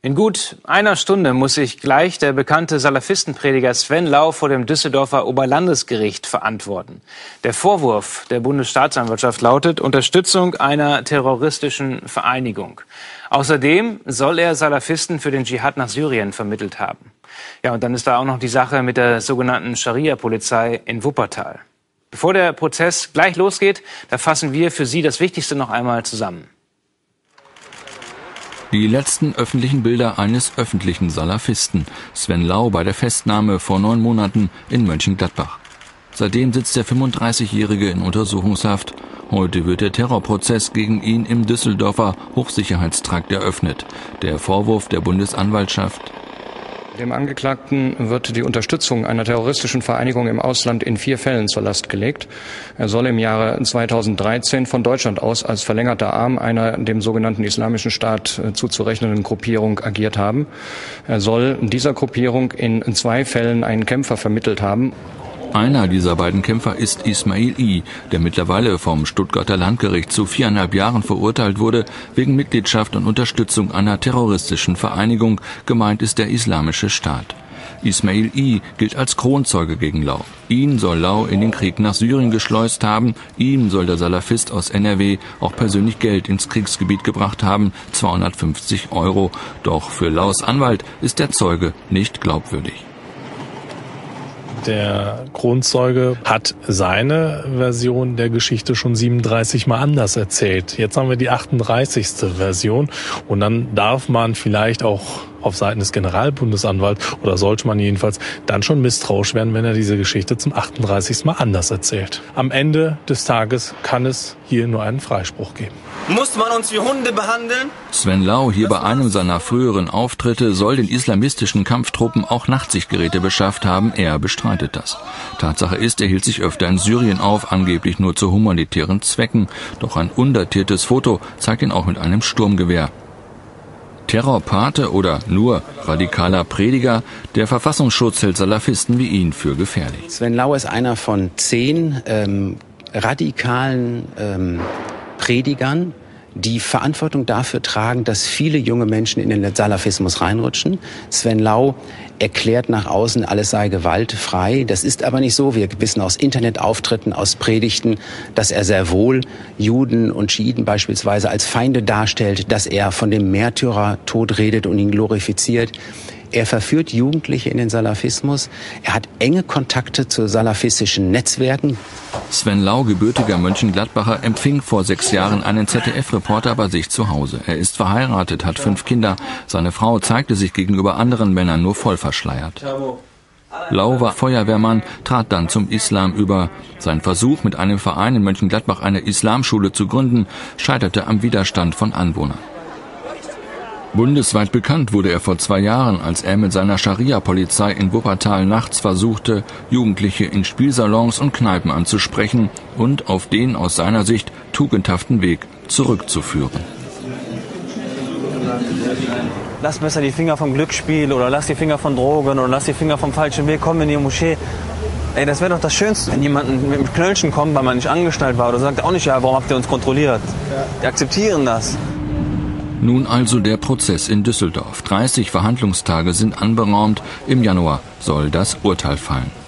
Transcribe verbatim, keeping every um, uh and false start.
In gut einer Stunde muss sich gleich der bekannte Salafistenprediger Sven Lau vor dem Düsseldorfer Oberlandesgericht verantworten. Der Vorwurf der Bundesstaatsanwaltschaft lautet Unterstützung einer terroristischen Vereinigung. Außerdem soll er Salafisten für den Dschihad nach Syrien vermittelt haben. Ja, und dann ist da auch noch die Sache mit der sogenannten Scharia-Polizei in Wuppertal. Bevor der Prozess gleich losgeht, da fassen wir für Sie das Wichtigste noch einmal zusammen. Die letzten öffentlichen Bilder eines öffentlichen Salafisten, Sven Lau, bei der Festnahme vor neun Monaten in Mönchengladbach. Seitdem sitzt der fünfunddreißigjährige in Untersuchungshaft. Heute wird der Terrorprozess gegen ihn im Düsseldorfer Hochsicherheitstrakt eröffnet. Der Vorwurf der Bundesanwaltschaft: Dem Angeklagten wird die Unterstützung einer terroristischen Vereinigung im Ausland in vier Fällen zur Last gelegt. Er soll im Jahre zweitausenddreizehn von Deutschland aus als verlängerter Arm einer dem sogenannten Islamischen Staat zuzurechnenden Gruppierung agiert haben. Er soll dieser Gruppierung in zwei Fällen einen Kämpfer vermittelt haben. Einer dieser beiden Kämpfer ist Ismail I., der mittlerweile vom Stuttgarter Landgericht zu viereinhalb Jahren verurteilt wurde, wegen Mitgliedschaft und Unterstützung einer terroristischen Vereinigung. Gemeint ist der Islamische Staat. Ismail I. gilt als Kronzeuge gegen Lau. Ihn soll Lau in den Krieg nach Syrien geschleust haben. Ihm soll der Salafist aus N R W auch persönlich Geld ins Kriegsgebiet gebracht haben, zweihundertfünfzig Euro. Doch für Laus Anwalt ist der Zeuge nicht glaubwürdig. Der Kronzeuge hat seine Version der Geschichte schon siebenunddreißig Mal anders erzählt. Jetzt haben wir die achtunddreißigste Version und dann darf man vielleicht auch auf Seiten des Generalbundesanwalts, oder sollte man jedenfalls, dann schon misstrauisch werden, wenn er diese Geschichte zum achtunddreißigsten Mal anders erzählt. Am Ende des Tages kann es hier nur einen Freispruch geben. Muss man uns wie Hunde behandeln? Sven Lau hier bei einem seiner früheren Auftritte soll den islamistischen Kampftruppen auch Nachtsichtgeräte beschafft haben. Er bestreitet das. Tatsache ist, er hielt sich öfter in Syrien auf, angeblich nur zu humanitären Zwecken. Doch ein undatiertes Foto zeigt ihn auch mit einem Sturmgewehr. Terrorpate oder nur radikaler Prediger, der Verfassungsschutz hält Salafisten wie ihn für gefährlich. Sven Lau ist einer von zehn ähm, radikalen ähm, Predigern, die Verantwortung dafür tragen, dass viele junge Menschen in den Salafismus reinrutschen. Sven Lau erklärt nach außen, alles sei gewaltfrei. Das ist aber nicht so. Wir wissen aus Internetauftritten, aus Predigten, dass er sehr wohl Juden und Schiiten beispielsweise als Feinde darstellt, dass er von dem Märtyrertod redet und ihn glorifiziert. Er verführt Jugendliche in den Salafismus. Er hat enge Kontakte zu salafistischen Netzwerken. Sven Lau, gebürtiger Mönchengladbacher, empfing vor sechs Jahren einen Z D F-Reporter bei sich zu Hause. Er ist verheiratet, hat fünf Kinder. Seine Frau zeigte sich gegenüber anderen Männern nur voll verschleiert. Lau war Feuerwehrmann, trat dann zum Islam über. Sein Versuch, mit einem Verein in Mönchengladbach eine Islamschule zu gründen, scheiterte am Widerstand von Anwohnern. Bundesweit bekannt wurde er vor zwei Jahren, als er mit seiner Scharia-Polizei in Wuppertal nachts versuchte, Jugendliche in Spielsalons und Kneipen anzusprechen und auf den aus seiner Sicht tugendhaften Weg zurückzuführen. Lass besser die Finger vom Glücksspiel oder lass die Finger von Drogen oder lass die Finger vom falschen Weg, komm in die Moschee. Ey, das wäre doch das Schönste, wenn jemand mit dem Knöllchen kommt, weil man nicht angestellt war oder sagt auch nicht, ja, warum habt ihr uns kontrolliert? Die akzeptieren das. Nun also der Prozess in Düsseldorf. dreißig Verhandlungstage sind anberaumt. Im Januar soll das Urteil fallen.